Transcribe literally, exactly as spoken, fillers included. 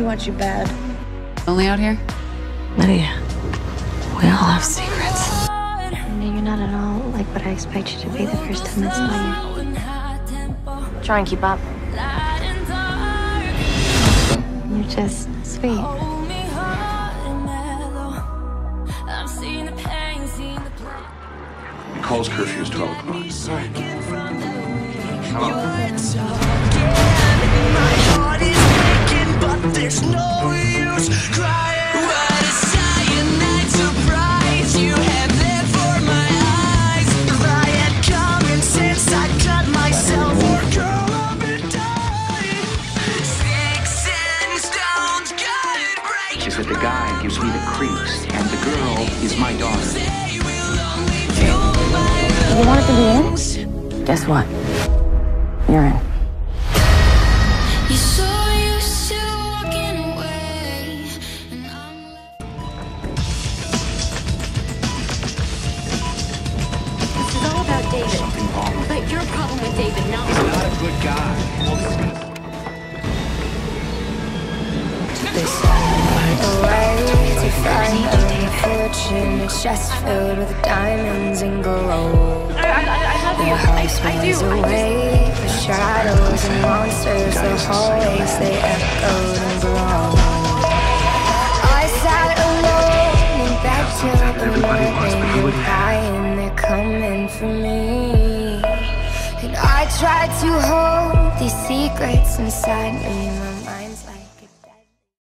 want you bad. Only out here? Lydia, we all have secrets. No, you're not at all like what I expect you to be the first time I saw you. Try and keep up. You're just sweet. Nicole's curfew is twelve o'clock. Sorry. My heart is breaking, but there's no use crying. What a cyanide surprise you have there for my eyes. If I had common sense, I'd cut myself or curl up and die. Sticks and stones could break. Is that the guy gives me the creeps, and the girl is my daughter. You wanted to be in? Guess what? You're in. You're so used to walking away, and I'm This is all about David. Something wrong. But your problem with David, not He's not a good guy. Away to find a fortune. It's just filled with diamonds and gold. The house was away for shadows and monsters. The hallways, they echoed and groaned. I sat alone and back till the morning. You're crying, they're coming for me. And I tried to hold these secrets inside me.